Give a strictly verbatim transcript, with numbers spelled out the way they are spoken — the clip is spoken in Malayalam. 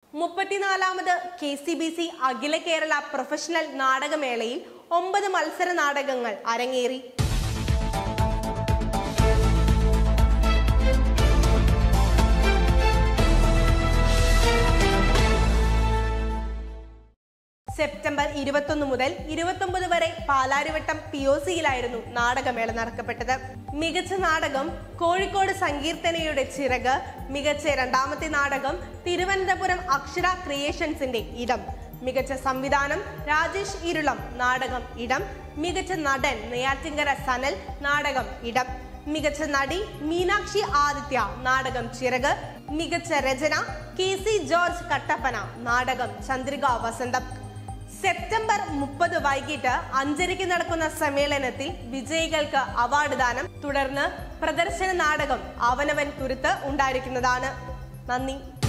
മുപ്പത്തിനാലാമത് കെ സി ബി സി അഖില കേരള പ്രൊഫഷണൽ നാടകമേളയിൽ ഒമ്പത് മത്സര നാടകങ്ങൾ അരങ്ങേറി. സെപ്റ്റംബർ ഇരുപത്തൊന്ന് മുതൽ ഇരുപത്തൊമ്പത് വരെ പാലാരിവട്ടം പി ഒ സിയിലായിരുന്നു നാടകമേള നടക്കപ്പെട്ടത്. മികച്ച നാടകം കോഴിക്കോട് സങ്കീർത്തനയുടെ ചിറക്, മികച്ച രണ്ടാമത്തെ നാടകം തിരുവനന്തപുരം അക്ഷര ക്രിയേഷൻസിന്റെ ഇടം, മികച്ച സംവിധാനം രാജേഷ് ഇരുളം നാടകം ഇടം, മികച്ച നടൻ നെയ്യാറ്റിൻകര സനൽ നാടകം ഇടം, മികച്ച നടി മീനാക്ഷി ആദിത്യ നാടകം ചിറക്, മികച്ച രചന കെ സി ജോർജ് കട്ടപ്പന നാടകം ചന്ദ്രിക വസന്തം. സെപ്റ്റംബർ മുപ്പത് വൈകിട്ട് അഞ്ചരയ്ക്ക് നടക്കുന്ന സമ്മേളനത്തിൽ വിജയികൾക്ക് അവാർഡ് ദാനം, തുടർന്ന് പ്രദർശന നാടകം അവനവൻ തുരുത്ത് ഉണ്ടായിരിക്കുന്നതാണ്. നന്ദി.